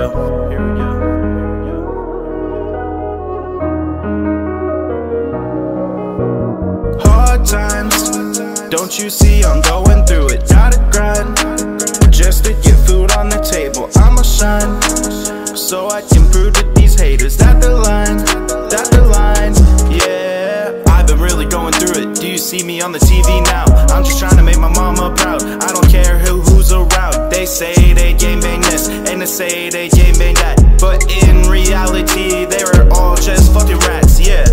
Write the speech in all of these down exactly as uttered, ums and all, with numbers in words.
go. Here we go. Hard times, don't you see I'm going through it? Gotta grind, just to get food on the table. I'ma shine, so I can prove to these haters that the line, that the line, yeah. I've been really going through it. Do you see me on the T V now? I'm just trying to make my mama proud. I don't care who who's around. They say they game bang this, and they say they game bang that, but in reality they were all just fucking rats, yeah.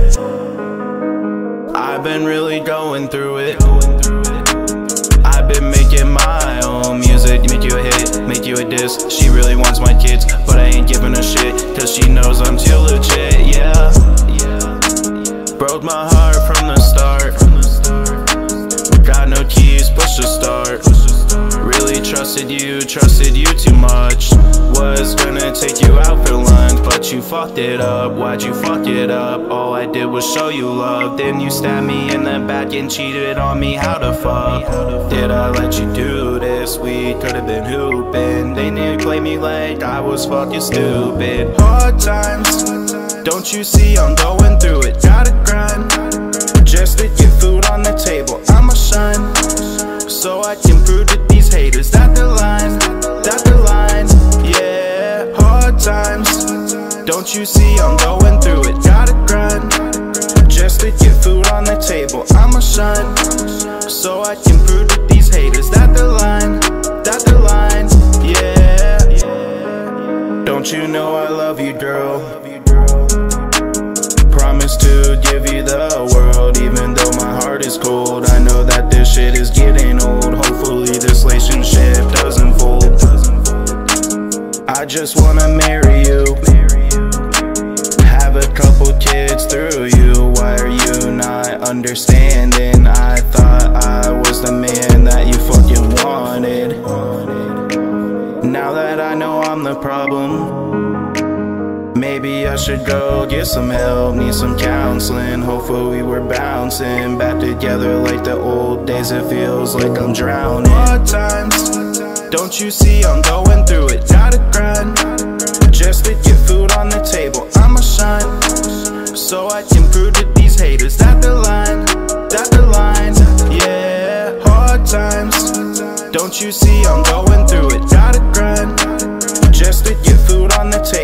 I've been really going through it. I've been making my own music. Make you a hit, make you a diss. She really wants my kids, but I ain't giving a shit, cause she knows I'm too legit, yeah. Broke my heart from the start. Got no keys, push to start. Really trusted you, trusted you too much. Was gonna take you out for lunch, but you fucked it up. Why'd you fuck it up? All I did was show you love. Then you stabbed me in the back and cheated on me. How the fuck did I let you do this? We could've been hooping. They need to play me like I was fucking stupid. Hard times, don't you see I'm going through it? Gotta grind, just to get food on the table. I'ma shine, so I can prove to these haters that the line, that the line, yeah. Hard times, don't you see I'm going through it? Gotta grind, just to get food on the table. I'ma shine, so I can prove to these haters that the line, that the line, yeah. Don't you know I love you, girl? Promise to give you the world, even though my heart is cold. I know that this shit is getting old. Hopefully this relationship doesn't fold. I just wanna marry you, have a couple kids through you. Why are you not understanding? I thought I was the man that you fucking wanted. Now that I know I'm the problem, maybe I should go get some help, need some counseling. Hopefully we're bouncing back together like the old days. It feels like I'm drowning. Hard times, don't you see I'm going through it? Gotta grind, just to get food on the table. I'ma shine, so I can prove to these haters that the line, that the line, yeah. Hard times, don't you see I'm going through it? Gotta grind, just to get food on the table.